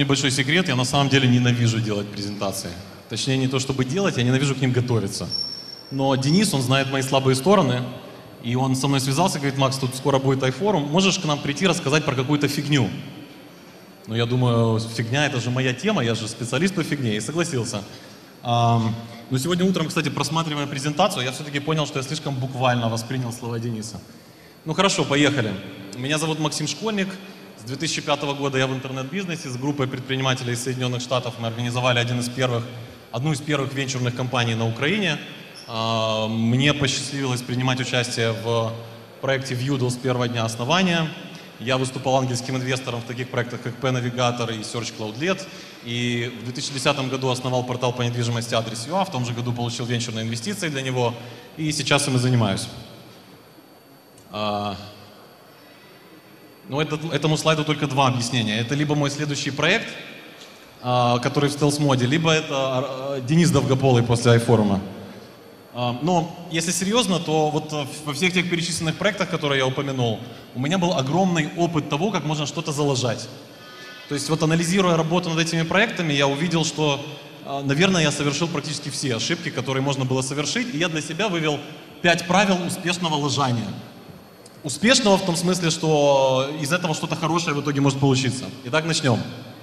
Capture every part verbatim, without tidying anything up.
небольшой секрет, я на самом деле ненавижу делать презентации. Точнее, не то чтобы делать, я ненавижу к ним готовиться. Но Денис, он знает мои слабые стороны, и он со мной связался, говорит: Макс, тут скоро будет iForum, можешь к нам прийти рассказать про какую-то фигню? Ну, я думаю, фигня — это же моя тема, я же специалист по фигне, и согласился. Но сегодня утром, кстати, просматривая презентацию, я все-таки понял, что я слишком буквально воспринял слова Дениса. Ну хорошо, поехали. Меня зовут Максим Школьник. С две тысячи пятого года я в интернет-бизнесе. С группой предпринимателей из Соединенных Штатов мы организовали один из первых, одну из первых венчурных компаний на Украине. Мне посчастливилось принимать участие в проекте Viewdle с первого дня основания. Я выступал ангельским инвестором в таких проектах, как P-Navigator и Search Cloud Led. И в две тысячи десятом году основал портал по недвижимости Адрес точка ю а. В том же году получил венчурные инвестиции для него. И сейчас им и занимаюсь. Но это, этому слайду только два объяснения. Это либо мой следующий проект, который в стелс-моде, либо это Денис Довгополый после iForum. Но если серьезно, то вот во всех тех перечисленных проектах, которые я упомянул, у меня был огромный опыт того, как можно что-то залажать. То есть вот анализируя работу над этими проектами, я увидел, что, наверное, я совершил практически все ошибки, которые можно было совершить, и я для себя вывел пять правил успешного лажания. Успешного в том смысле, что из этого что-то хорошее в итоге может получиться. Итак, начнем.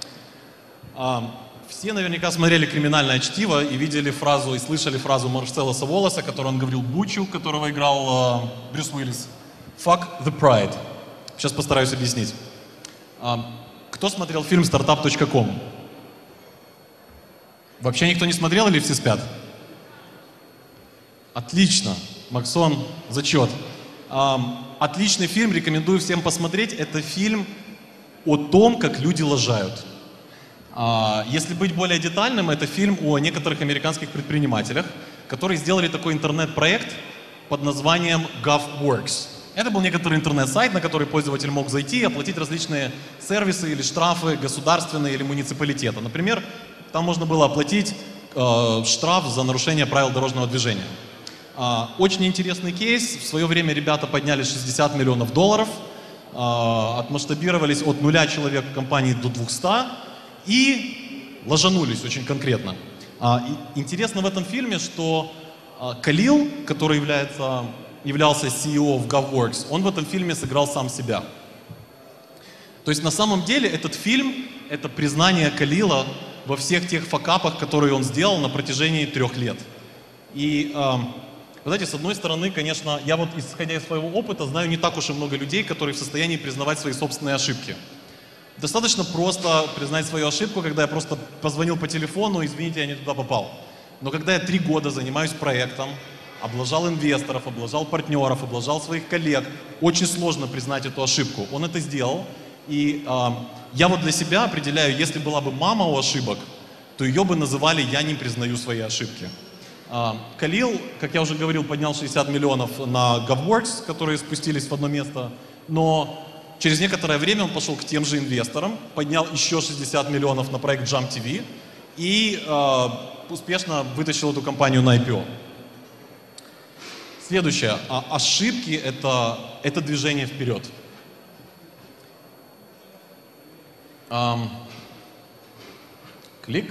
Все наверняка смотрели «Криминальное чтиво» и видели фразу, и слышали фразу Марселоса Воллеса, которую он говорил Бучу, которого играл э, Брюс Уиллис. «Fuck the pride». Сейчас постараюсь объяснить. А, кто смотрел фильм стартап точка ком? Вообще никто не смотрел или все спят? Отлично. Максон, зачет. А, отличный фильм, рекомендую всем посмотреть. Это фильм о том, как люди лажают. Если быть более детальным, это фильм о некоторых американских предпринимателях, которые сделали такой интернет-проект под названием GovWorks. Это был некоторый интернет-сайт, на который пользователь мог зайти и оплатить различные сервисы или штрафы государственные или муниципалитета. Например, там можно было оплатить э, штраф за нарушение правил дорожного движения. Э, очень интересный кейс. В свое время ребята подняли шестьдесят миллионов долларов, э, отмасштабировались от нуля человек в компании до двухсот. И ложанулись очень конкретно. А, и, интересно в этом фильме, что а, Калил, который является, являлся си и о в GovWorks, он в этом фильме сыграл сам себя. То есть на самом деле этот фильм — это признание Калила во всех тех факапах, которые он сделал на протяжении трех лет. И, а, вы знаете, с одной стороны, конечно, я вот, исходя из своего опыта, знаю не так уж и много людей, которые в состоянии признавать свои собственные ошибки. Достаточно просто признать свою ошибку, когда я просто позвонил по телефону: извините, я не туда попал. Но когда я три года занимаюсь проектом, облажал инвесторов, облажал партнеров, облажал своих коллег, очень сложно признать эту ошибку. Он это сделал, и э, я вот для себя определяю, если была бы мама у ошибок, то ее бы называли «я не признаю свои ошибки». Э, Калил, как я уже говорил, поднял шестьдесят миллионов на GovWorks, которые спустились в одно место, но через некоторое время он пошел к тем же инвесторам, поднял еще шестьдесят миллионов на проект Jump ти ви и э, успешно вытащил эту компанию на ай пи о. Следующее. А, ошибки это, — это движение вперед. Эм, клик.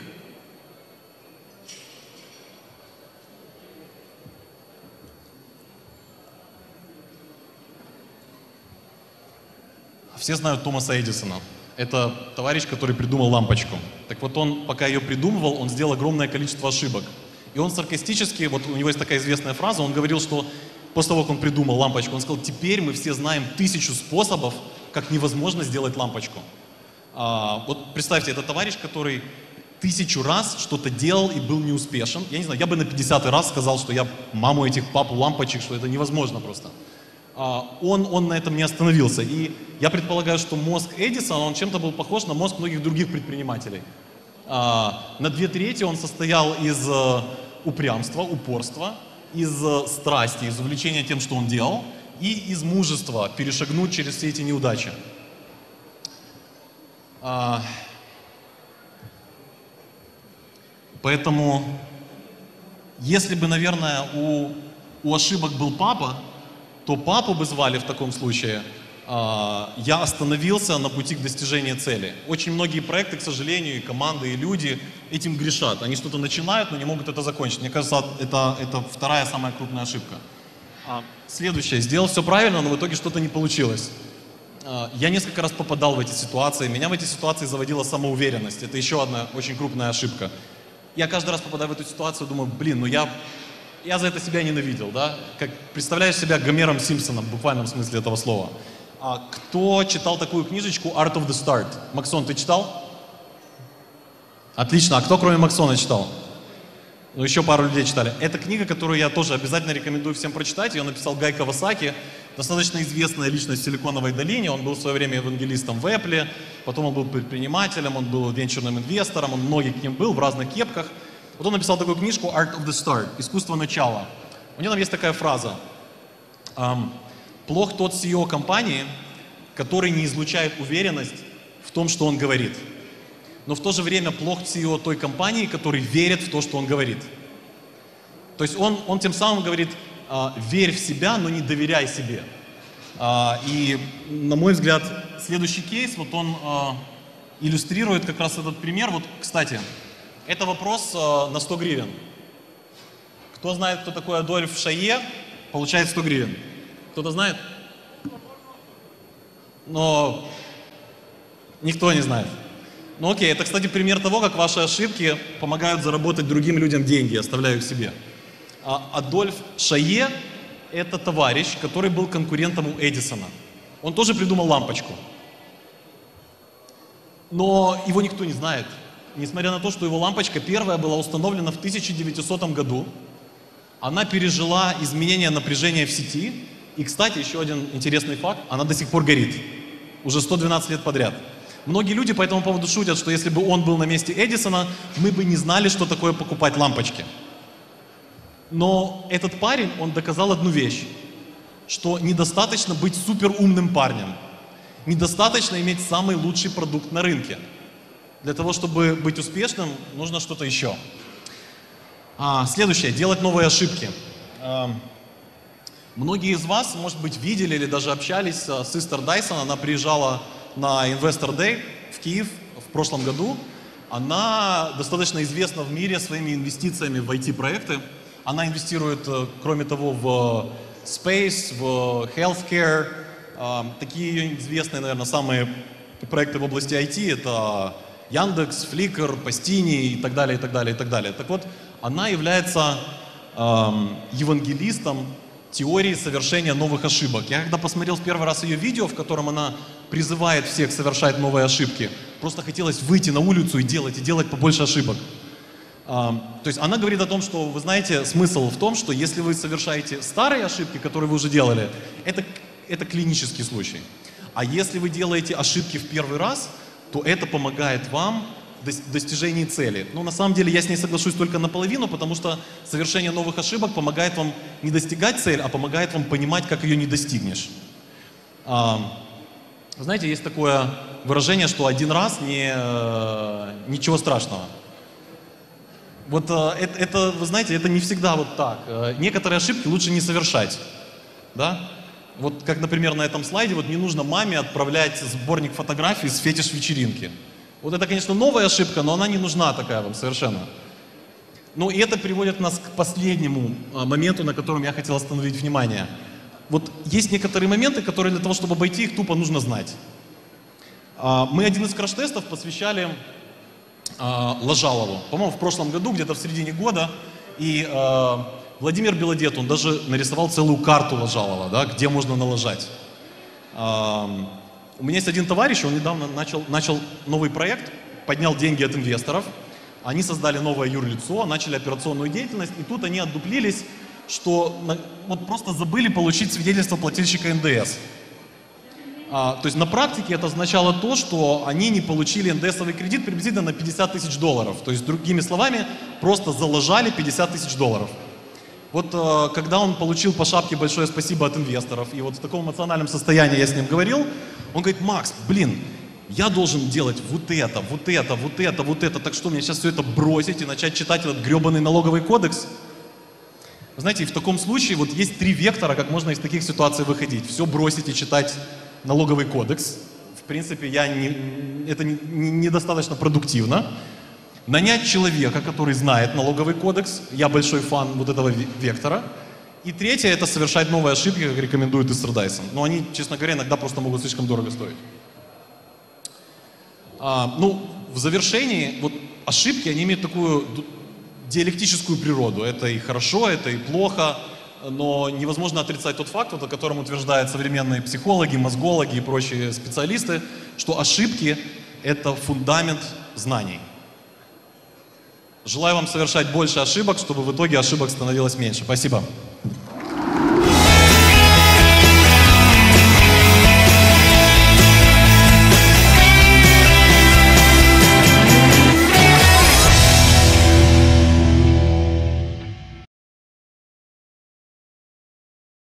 Все знают Томаса Эдисона. Это товарищ, который придумал лампочку. Так вот, он, пока ее придумывал, он сделал огромное количество ошибок. И он саркастически, вот у него есть такая известная фраза, он говорил, что после того, как он придумал лампочку, он сказал: теперь мы все знаем тысячу способов, как невозможно сделать лампочку. А, вот представьте, это товарищ, который тысячу раз что-то делал и был неуспешен. Я не знаю, я бы на пятидесятый раз сказал, что я маму этих папу лампочек, что это невозможно просто. Он, он на этом не остановился. И я предполагаю, что мозг Эдисона, он чем-то был похож на мозг многих других предпринимателей. На две трети он состоял из упрямства, упорства, из страсти, из увлечения тем, что он делал, и из мужества перешагнуть через все эти неудачи. Поэтому, если бы, наверное, у, у ошибок был папа, то папу бы звали в таком случае а, я остановился на пути к достижению цели. Очень многие проекты, к сожалению, и команды, и люди этим грешат. Они что-то начинают, но не могут это закончить. Мне кажется, это, это вторая самая крупная ошибка. А, следующее. Сделал все правильно, но в итоге что-то не получилось. А, я несколько раз попадал в эти ситуации. Меня в эти ситуации заводила самоуверенность. Это еще одна очень крупная ошибка. Я каждый раз попадаю в эту ситуацию, думаю, блин, ну я, я за это себя ненавидел, да? Как представляешь себя Гомером Симпсоном, в буквальном смысле этого слова. А кто читал такую книжечку Art of the Start? Максон, ты читал? Отлично. А кто кроме Максона читал? Ну, еще пару людей читали. Это книга, которую я тоже обязательно рекомендую всем прочитать. Ее написал Гай Кавасаки, достаточно известная личность в Силиконовой долине. Он был в свое время евангелистом в Apple, потом он был предпринимателем, он был венчурным инвестором, он многих к ним был в разных кепках. Вот он написал такую книжку Art of the Start, искусство начала. У него там есть такая фраза. Um, Плох тот си и о компании, который не излучает уверенность в том, что он говорит. Но в то же время плох си и о той компании, который верит в то, что он говорит. То есть он, он тем самым говорит, а, верь в себя, но не доверяй себе. А, и, на мой взгляд, следующий кейс, вот он а, иллюстрирует как раз этот пример. Вот, кстати, это вопрос а, на сто гривен. Кто знает, кто такой Адольф Шайе, получает сто гривен. Кто-то знает? Но никто не знает. Ну окей, это, кстати, пример того, как ваши ошибки помогают заработать другим людям деньги, оставляя их себе. А Адольф Шайе – это товарищ, который был конкурентом у Эдисона. Он тоже придумал лампочку. Но его никто не знает. Несмотря на то, что его лампочка первая была установлена в тысяча девятисотом году, она пережила изменение напряжения в сети. И, кстати, еще один интересный факт, она до сих пор горит. Уже сто двенадцать лет подряд. Многие люди по этому поводу шутят, что если бы он был на месте Эдисона, мы бы не знали, что такое покупать лампочки. Но этот парень, он доказал одну вещь, что недостаточно быть суперумным парнем. Недостаточно иметь самый лучший продукт на рынке. Для того, чтобы быть успешным, нужно что-то еще. А, следующее. Делать новые ошибки. А, Многие из вас, может быть, видели или даже общались с Эстер Дайсон. Она приезжала на Investor Day в Киев в прошлом году. Она достаточно известна в мире своими инвестициями в ай ти-проекты. Она инвестирует, кроме того, в Space, в Healthcare. Такие ее известные, наверное, самые проекты в области ай ти — это Яндекс, Flickr, Pastini и так далее, и так далее, и так далее. Так вот, она является эм, евангелистом теории совершения новых ошибок. Я когда посмотрел в первый раз ее видео, в котором она призывает всех совершать новые ошибки, просто хотелось выйти на улицу и делать, и делать побольше ошибок. А, то есть она говорит о том, что, вы знаете, смысл в том, что если вы совершаете старые ошибки, которые вы уже делали, это, это клинический случай. А если вы делаете ошибки в первый раз, то это помогает вам в достижении цели. Но на самом деле я с ней соглашусь только наполовину, потому что совершение новых ошибок помогает вам не достигать цель, а помогает вам понимать, как ее не достигнешь. А, знаете, есть такое выражение, что один раз не, ничего страшного. Вот это, это, вы знаете, это не всегда вот так. Некоторые ошибки лучше не совершать. Да? Вот как, например, на этом слайде, вот не нужно маме отправлять сборник фотографий с фетиш-вечеринки. Вот это, конечно, новая ошибка, но она не нужна такая вам совершенно. Ну и это приводит нас к последнему моменту, на котором я хотел остановить внимание. Вот есть некоторые моменты, которые для того, чтобы обойти их, тупо нужно знать. Мы один из краш-тестов посвящали Ложалову. По-моему, в прошлом году, где-то в середине года. И Владимир Белодед, он даже нарисовал целую карту Ложалова, да, где можно налажать. У меня есть один товарищ, он недавно начал, начал новый проект, поднял деньги от инвесторов, они создали новое юрлицо, начали операционную деятельность, и тут они отдуплились, что вот просто забыли получить свидетельство плательщика эн дэ эс. А, то есть на практике это означало то, что они не получили эн дэ эсовый кредит приблизительно на пятьдесят тысяч долларов. То есть, другими словами, просто заложали пятьдесят тысяч долларов. Вот э, когда он получил по шапке большое спасибо от инвесторов, и вот в таком эмоциональном состоянии я с ним говорил, он говорит: Макс, блин, я должен делать вот это, вот это, вот это, вот это, так что мне сейчас все это бросить и начать читать этот гребаный налоговый кодекс? Вы знаете, в таком случае вот есть три вектора, как можно из таких ситуаций выходить. Все бросить и читать налоговый кодекс. В принципе, я не, это не- не- недостаточно продуктивно. Нанять человека, который знает налоговый кодекс. Я большой фан вот этого ве- вектора. И третье — это совершать новые ошибки, как рекомендует Истер Дайсон. Но они, честно говоря, иногда просто могут слишком дорого стоить. А, ну, в завершении, вот ошибки, они имеют такую ду- диалектическую природу. Это и хорошо, это и плохо, но невозможно отрицать тот факт, вот, о котором утверждают современные психологи, мозгологи и прочие специалисты, что ошибки — это фундамент знаний. Желаю вам совершать больше ошибок, чтобы в итоге ошибок становилось меньше. Спасибо.